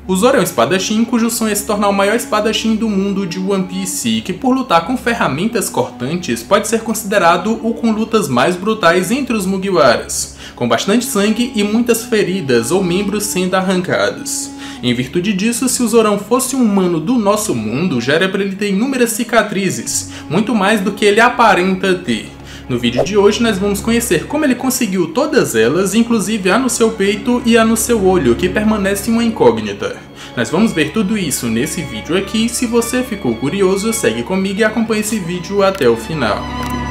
O Zoro é um espadachim cujo sonho é se tornar o maior espadachim do mundo de One Piece e que por lutar com ferramentas cortantes pode ser considerado o com lutas mais brutais entre os Mugiwaras, com bastante sangue e muitas feridas ou membros sendo arrancados. Em virtude disso, se o Zorão fosse um humano do nosso mundo, já era para ele ter inúmeras cicatrizes, muito mais do que ele aparenta ter. No vídeo de hoje nós vamos conhecer como ele conseguiu todas elas, inclusive a no seu peito e a no seu olho, que permanece uma incógnita. Nós vamos ver tudo isso nesse vídeo aqui. Se você ficou curioso, segue comigo e acompanhe esse vídeo até o final.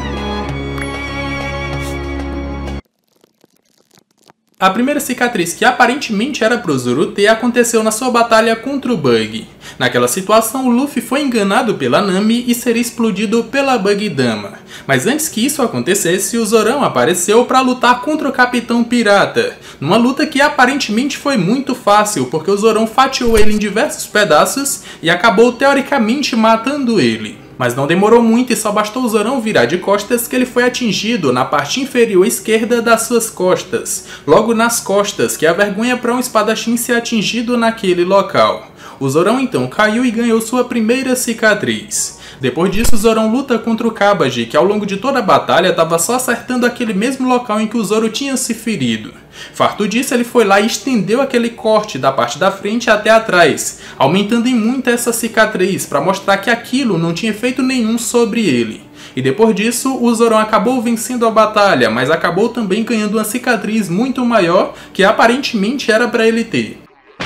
A primeira cicatriz que aparentemente era pro Zoro ter aconteceu na sua batalha contra o Bug. Naquela situação, o Luffy foi enganado pela Nami e seria explodido pela Bug Dama. Mas antes que isso acontecesse, o Zorão apareceu para lutar contra o Capitão Pirata, numa luta que aparentemente foi muito fácil, porque o Zorão fatiou ele em diversos pedaços e acabou teoricamente matando ele. Mas não demorou muito e só bastou o Zorão virar de costas que ele foi atingido na parte inferior esquerda das suas costas, logo nas costas, que é a vergonha para um espadachim ser atingido naquele local. O Zorão então caiu e ganhou sua primeira cicatriz. Depois disso, o Zorão luta contra o Kabaji, que ao longo de toda a batalha estava só acertando aquele mesmo local em que o Zoro tinha se ferido. Farto disso, ele foi lá e estendeu aquele corte da parte da frente até atrás, aumentando em muito essa cicatriz para mostrar que aquilo não tinha efeito nenhum sobre ele. E depois disso, o Zorão acabou vencendo a batalha, mas acabou também ganhando uma cicatriz muito maior que aparentemente era para ele ter.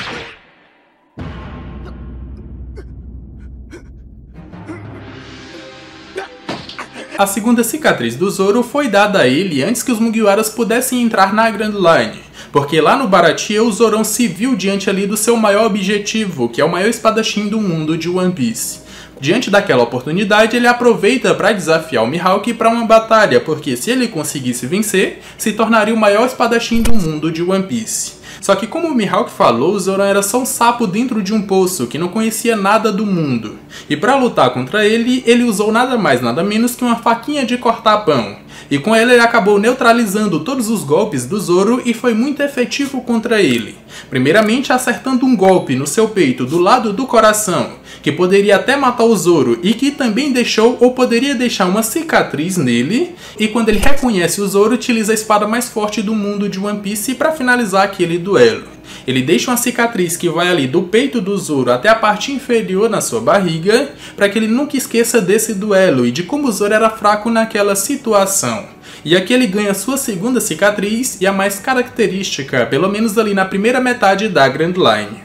A segunda cicatriz do Zoro foi dada a ele antes que os Mugiwaras pudessem entrar na Grand Line, porque lá no Baratie o Zorão se viu diante ali do seu maior objetivo, que é o maior espadachim do mundo de One Piece. Diante daquela oportunidade, ele aproveita para desafiar o Mihawk para uma batalha, porque se ele conseguisse vencer, se tornaria o maior espadachim do mundo de One Piece. Só que como o Mihawk falou, o Zorão era só um sapo dentro de um poço, que não conhecia nada do mundo. E para lutar contra ele, ele usou nada mais nada menos que uma faquinha de cortar pão. E com ela ele acabou neutralizando todos os golpes do Zoro e foi muito efetivo contra ele. Primeiramente acertando um golpe no seu peito do lado do coração, que poderia até matar o Zoro e que também deixou ou poderia deixar uma cicatriz nele. E quando ele reconhece o Zoro, utiliza a espada mais forte do mundo de One Piece para finalizar aquele duelo. Ele deixa uma cicatriz que vai ali do peito do Zoro até a parte inferior na sua barriga, para que ele nunca esqueça desse duelo e de como o Zoro era fraco naquela situação. E aqui ele ganha sua segunda cicatriz e a mais característica, pelo menos ali na primeira metade da Grand Line.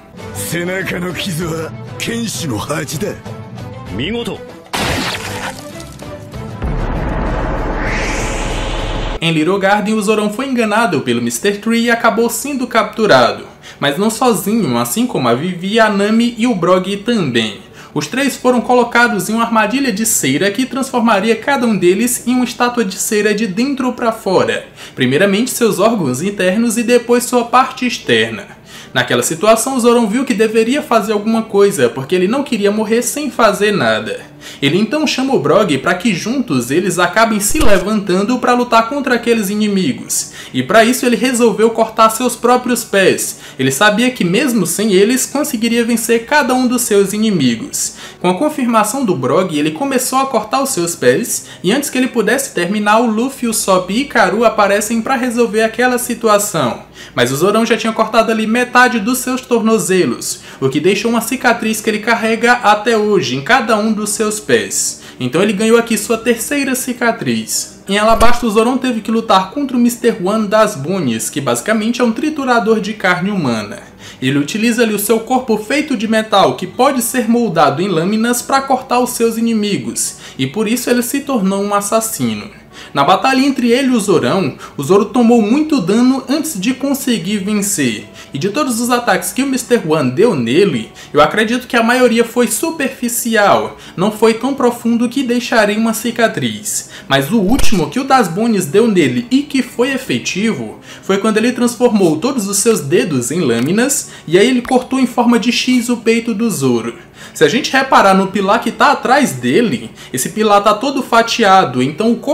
Em Little Garden, o Zorão foi enganado pelo Mr. Tree e acabou sendo capturado. Mas não sozinho, assim como a Vivi, a Nami e o Brogy também. Os três foram colocados em uma armadilha de cera que transformaria cada um deles em uma estátua de cera de dentro para fora. Primeiramente seus órgãos internos e depois sua parte externa. Naquela situação, o Zorão viu que deveria fazer alguma coisa, porque ele não queria morrer sem fazer nada. Ele então chama o Brogy para que juntos eles acabem se levantando para lutar contra aqueles inimigos. E para isso ele resolveu cortar seus próprios pés. Ele sabia que mesmo sem eles conseguiria vencer cada um dos seus inimigos. Com a confirmação do Brogy, ele começou a cortar os seus pés, e antes que ele pudesse terminar, o Luffy, o Sop e Ikaru aparecem para resolver aquela situação. Mas o Zorão já tinha cortado ali metade dos seus tornozelos, o que deixou uma cicatriz que ele carrega até hoje em cada um dos seus pés. Então ele ganhou aqui sua terceira cicatriz. Em Alabasta, o Zorão teve que lutar contra o Mr. One das Bones, que basicamente é um triturador de carne humana. Ele utiliza ali o seu corpo feito de metal, que pode ser moldado em lâminas para cortar os seus inimigos, e por isso ele se tornou um assassino. Na batalha entre ele e o Zoro tomou muito dano antes de conseguir vencer. E de todos os ataques que o Mr. One deu nele, eu acredito que a maioria foi superficial, não foi tão profundo que deixaria uma cicatriz. Mas o último que o Das Bones deu nele e que foi efetivo, foi quando ele transformou todos os seus dedos em lâminas, e aí ele cortou em forma de X o peito do Zoro. Se a gente reparar no pilar que está atrás dele, esse pilar está todo fatiado, então o corpo do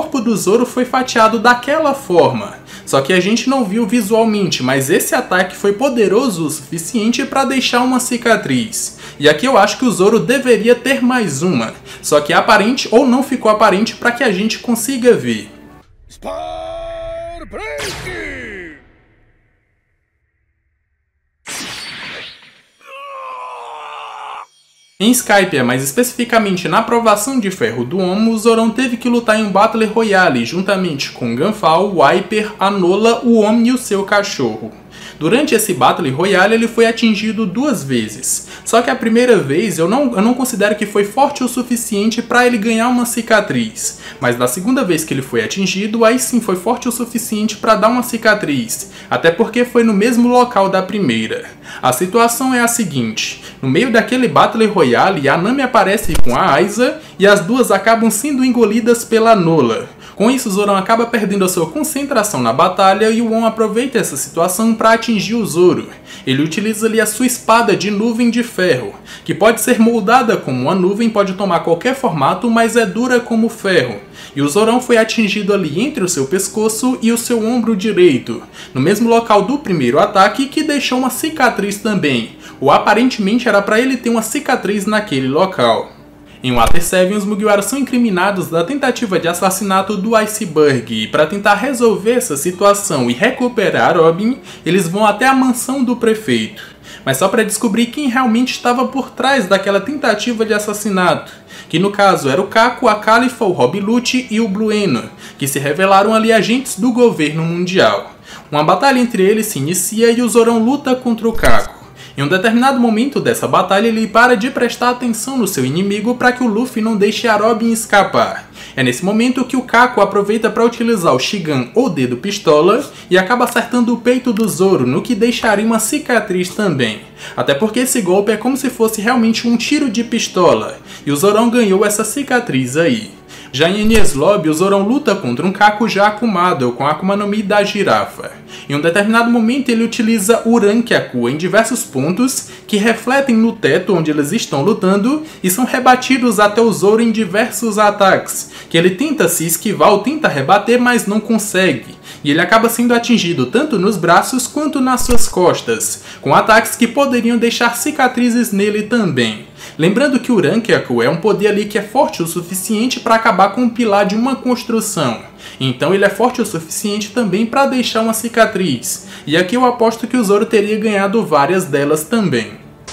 Zoro foi fatiado daquela forma. Só que a gente não viu visualmente, mas esse ataque foi poderoso o suficiente para deixar uma cicatriz. E aqui eu acho que o Zoro deveria ter mais uma, só que é aparente ou não ficou aparente para que a gente consiga ver. Em Skypiea, mais especificamente na provação de ferro do Omo, o Zorão teve que lutar em um Battle Royale juntamente com Gunfall, Wiper, Anola, o Omo e o seu cachorro. Durante esse Battle Royale ele foi atingido 2 vezes, só que a primeira vez eu não considero que foi forte o suficiente para ele ganhar uma cicatriz, mas da segunda vez que ele foi atingido, aí sim foi forte o suficiente para dar uma cicatriz, até porque foi no mesmo local da primeira. A situação é a seguinte: no meio daquele Battle Royale, a Nami aparece com a Aiza e as duas acabam sendo engolidas pela Nola. Com isso, Zorão acaba perdendo a sua concentração na batalha e o On aproveita essa situação para atingir o Zoro. Ele utiliza ali a sua espada de nuvem de ferro, que pode ser moldada como uma nuvem, pode tomar qualquer formato, mas é dura como ferro. E o Zorão foi atingido ali entre o seu pescoço e o seu ombro direito, no mesmo local do primeiro ataque, que deixou uma cicatriz também, ou aparentemente era para ele ter uma cicatriz naquele local. Em Water 7, os Mugiwara são incriminados da tentativa de assassinato do Iceberg, e para tentar resolver essa situação e recuperar Robin, eles vão até a mansão do prefeito, mas só para descobrir quem realmente estava por trás daquela tentativa de assassinato, que no caso era o Kako, a Califa, o Rob Lute e o Blueno, que se revelaram ali agentes do governo mundial. Uma batalha entre eles se inicia e o Zorão luta contra o Kako. Em um determinado momento dessa batalha, ele para de prestar atenção no seu inimigo para que o Luffy não deixe a Robin escapar. É nesse momento que o Kako aproveita para utilizar o Shigan ou dedo pistola e acaba acertando o peito do Zoro, no que deixaria uma cicatriz também. Até porque esse golpe é como se fosse realmente um tiro de pistola, e o Zorão ganhou essa cicatriz aí. Já em Enies Lobby, o Zorão luta contra um Kako já akumado com a Akuma no Mi da girafa. Em um determinado momento ele utiliza o Rankyaku em diversos pontos que refletem no teto onde eles estão lutando e são rebatidos até o Zoro em diversos ataques, que ele tenta se esquivar ou tenta rebater, mas não consegue. E ele acaba sendo atingido tanto nos braços quanto nas suas costas, com ataques que poderiam deixar cicatrizes nele também. Lembrando que o Rankyaku é um poder ali que é forte o suficiente para acabar com o pilar de uma construção. Então ele é forte o suficiente também para deixar uma cicatriz. E aqui eu aposto que o Zoro teria ganhado várias delas também.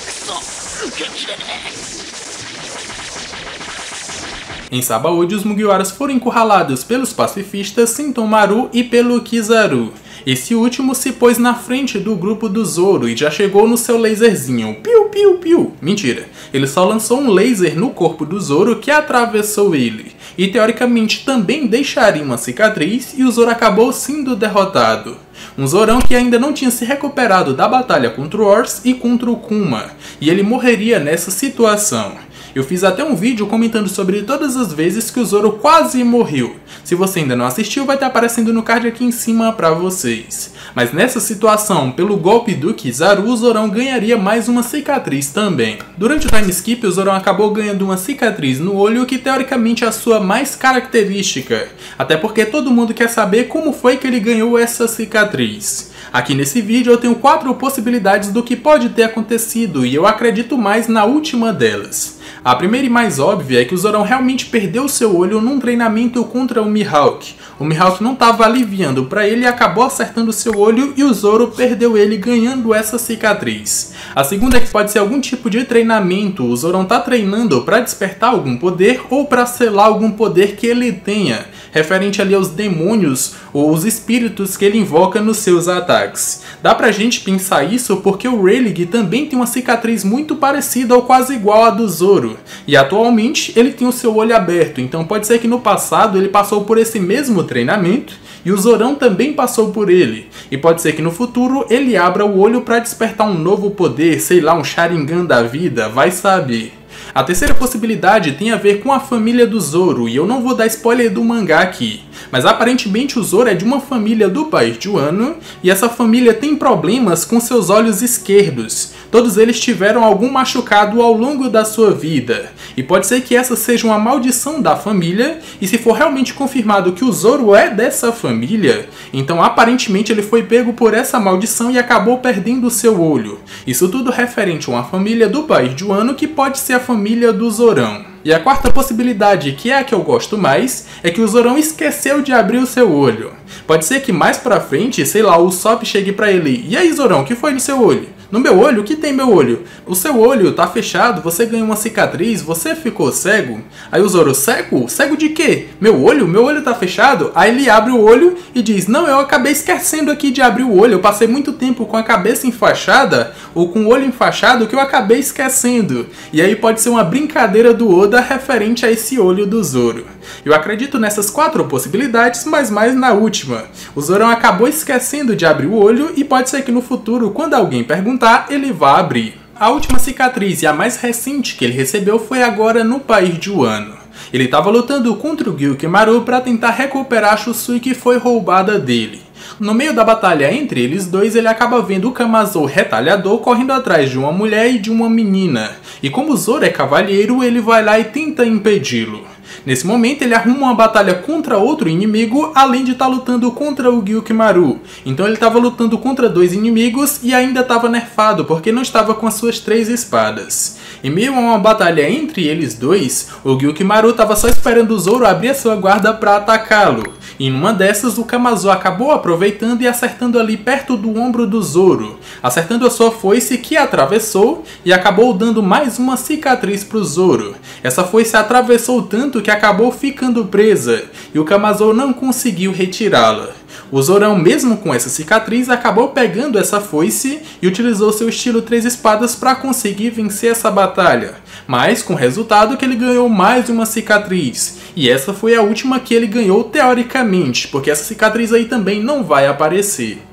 Em Sabaody, os Mugiwaras foram encurralados pelos pacifistas Sentomaru e pelo Kizaru. Esse último se pôs na frente do grupo do Zoro e já chegou no seu laserzinho. Piu, piu, piu. Mentira, ele só lançou um laser no corpo do Zoro que atravessou ele. E teoricamente também deixaria uma cicatriz e o Zoro acabou sendo derrotado. Um Zorão que ainda não tinha se recuperado da batalha contra o Ors e contra o Kuma. E ele morreria nessa situação. Eu fiz até um vídeo comentando sobre todas as vezes que o Zoro quase morreu. Se você ainda não assistiu, vai estar aparecendo no card aqui em cima pra vocês. Mas nessa situação, pelo golpe do Kizaru, o Zorão ganharia mais uma cicatriz também. Durante o time skip, o Zorão acabou ganhando uma cicatriz no olho que teoricamente é a sua mais característica. Até porque todo mundo quer saber como foi que ele ganhou essa cicatriz. Aqui nesse vídeo eu tenho 4 possibilidades do que pode ter acontecido e eu acredito mais na última delas. A primeira e mais óbvia é que o Zorão realmente perdeu seu olho num treinamento contra o Mihawk. O Mihawk não estava aliviando para ele e acabou acertando seu olho e o Zoro perdeu ele ganhando essa cicatriz. A segunda é que pode ser algum tipo de treinamento, o Zorão está treinando para despertar algum poder ou para selar algum poder que ele tenha, referente ali aos demônios ou os espíritos que ele invoca nos seus ataques. Dá pra gente pensar isso porque o Rayleigh também tem uma cicatriz muito parecida ou quase igual à do Zoro. E atualmente ele tem o seu olho aberto, então pode ser que no passado ele passou por esse mesmo treinamento e o Zorão também passou por ele. E pode ser que no futuro ele abra o olho para despertar um novo poder, sei lá, um Sharingan da vida, vai saber. A terceira possibilidade tem a ver com a família do Zoro, e eu não vou dar spoiler do mangá aqui, Mas aparentemente o Zoro é de uma família do país de Wano, e essa família tem problemas com seus olhos esquerdos. Todos eles tiveram algum machucado ao longo da sua vida, e pode ser que essa seja uma maldição da família, e se for realmente confirmado que o Zoro é dessa família, então aparentemente ele foi pego por essa maldição e acabou perdendo o seu olho. Isso tudo referente a uma família do país de Wano que pode ser a família do Zorão. E a quarta possibilidade, que é a que eu gosto mais, é que o Zorão esqueceu de abrir o seu olho. Pode ser que mais pra frente, sei lá, o Usopp chegue pra ele: "E aí, Zorão, o que foi no seu olho?" "No meu olho? O que tem meu olho?" "O seu olho tá fechado, você ganhou uma cicatriz, você ficou cego." Aí o Zoro: "Cego? Cego de quê? Meu olho? Meu olho tá fechado?" Aí ele abre o olho e diz: "Não, eu acabei esquecendo aqui de abrir o olho, eu passei muito tempo com a cabeça enfaixada, ou com o olho enfaixado, que eu acabei esquecendo." E aí pode ser uma brincadeira do Oda referente a esse olho do Zoro. Eu acredito nessas 4 possibilidades, mas mais na última. O Zorão acabou esquecendo de abrir o olho e pode ser que no futuro, quando alguém perguntar, ele vá abrir. A última cicatriz e a mais recente que ele recebeu foi agora no país de Wano. Ele estava lutando contra o Gyukimaru para tentar recuperar a Chusui que foi roubada dele. No meio da batalha entre eles dois, ele acaba vendo o Kamazou retalhador correndo atrás de uma mulher e de uma menina. E como o Zoro é cavalheiro, ele vai lá e tenta impedi-lo. Nesse momento ele arruma uma batalha contra outro inimigo, além de estar lutando contra o Gyukimaru. Então ele estava lutando contra 2 inimigos e ainda estava nerfado, porque não estava com as suas 3 espadas. Em meio a uma batalha entre eles dois, o Gyukimaru estava só esperando o Zoro abrir a sua guarda para atacá-lo. E numa dessas, o Kamazou acabou aproveitando e acertando ali perto do ombro do Zoro, acertando a sua foice que atravessou e acabou dando mais uma cicatriz para o Zoro. Essa foice atravessou tanto que acabou ficando presa, e o Kamazou não conseguiu retirá-la. O Zorão, mesmo com essa cicatriz, acabou pegando essa foice e utilizou seu estilo 3 espadas para conseguir vencer essa batalha, mas com o resultado que ele ganhou mais uma cicatriz, e essa foi a última que ele ganhou teoricamente, porque essa cicatriz aí também não vai aparecer.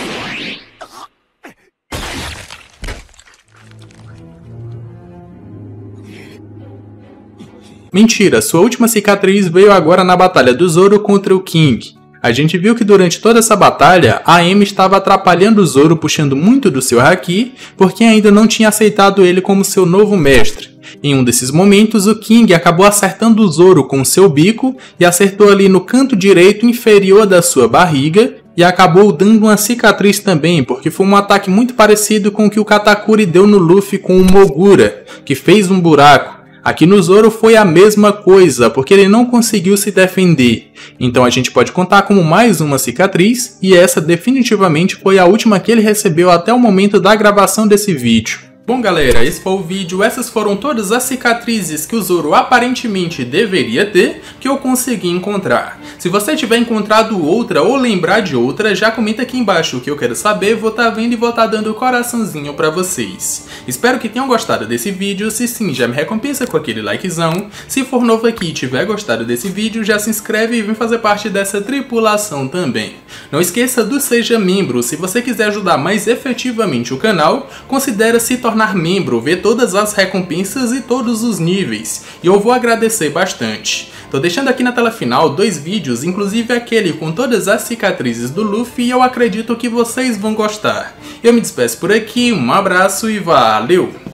Mentira, sua última cicatriz veio agora na batalha do Zoro contra o King. A gente viu que durante toda essa batalha, a Amy estava atrapalhando o Zoro, puxando muito do seu haki, porque ainda não tinha aceitado ele como seu novo mestre. Em um desses momentos, o King acabou acertando o Zoro com seu bico e acertou ali no canto direito inferior da sua barriga, e acabou dando uma cicatriz também, porque foi um ataque muito parecido com o que o Katakuri deu no Luffy com o Mogura, que fez um buraco. Aqui no Zoro foi a mesma coisa, porque ele não conseguiu se defender. Então a gente pode contar como mais uma cicatriz, e essa definitivamente foi a última que ele recebeu até o momento da gravação desse vídeo. Bom galera, esse foi o vídeo, essas foram todas as cicatrizes que o Zoro aparentemente deveria ter, que eu consegui encontrar. Se você tiver encontrado outra ou lembrar de outra, já comenta aqui embaixo, que eu quero saber, vou estar vendo e vou estar dando coraçãozinho pra vocês. Espero que tenham gostado desse vídeo, se sim, já me recompensa com aquele likezão. Se for novo aqui e tiver gostado desse vídeo, já se inscreve e vem fazer parte dessa tripulação também. Não esqueça do Seja Membro, se você quiser ajudar mais efetivamente o canal, considere se tornar membro, ver todas as recompensas e todos os níveis, e eu vou agradecer bastante. Tô deixando aqui na tela final 2 vídeos, inclusive aquele com todas as cicatrizes do Luffy, e eu acredito que vocês vão gostar. Eu me despeço por aqui, um abraço e valeu!